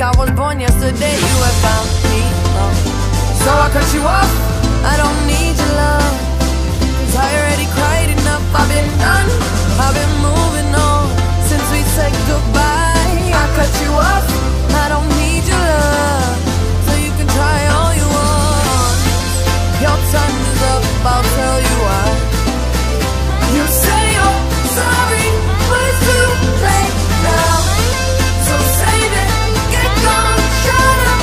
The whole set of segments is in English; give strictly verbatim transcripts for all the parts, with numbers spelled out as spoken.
I was born yesterday. You have found me, oh. So I cut you off. I don't need your love, 'cause I already cried enough. I've been done, I've been moving on since we said goodbye. I cut you off. I don't need your love, so you can try all you want. Your time is up, I'll tell you why. You say you're sorry, but it's too late now. So save it, get gone, shut up.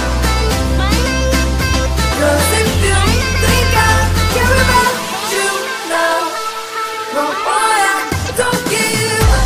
'Cause if you think I care about you now, well boy, I don't give a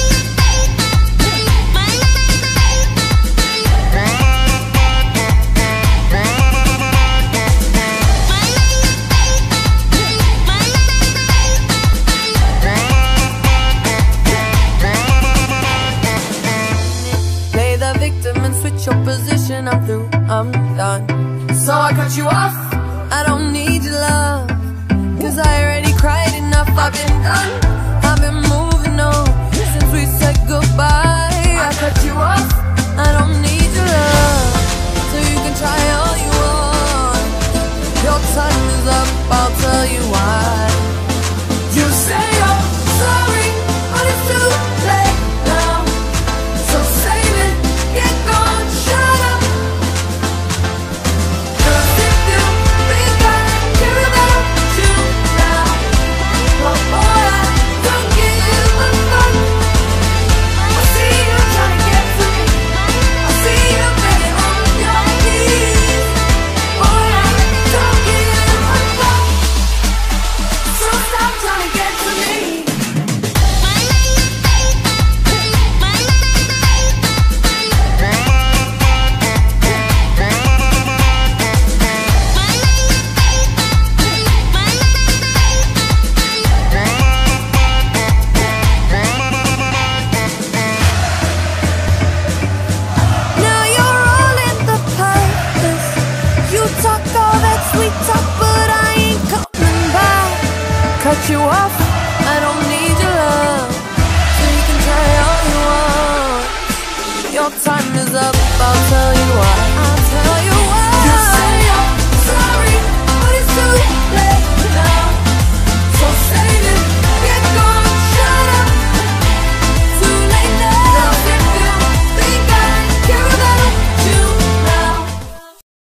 your position, I'm through, I'm done. So I cut you off. I don't need your love, 'cause I already cried enough. I've been done, I've been moving on since we said goodbye. I cut you off. I don't need your love, so you can try all you want. Your time is up, I'll tell you why. You say you're sorry, but it's too late now. So save it, get gone, shut up. 'Cause if you think I care about you now, well boy, I don't give a fuck. I see you trying to get to me, I see you begging on your knees. Boy, I don't give a fuck, so stop trying to get to me. Now you're all in the palace. You talk all that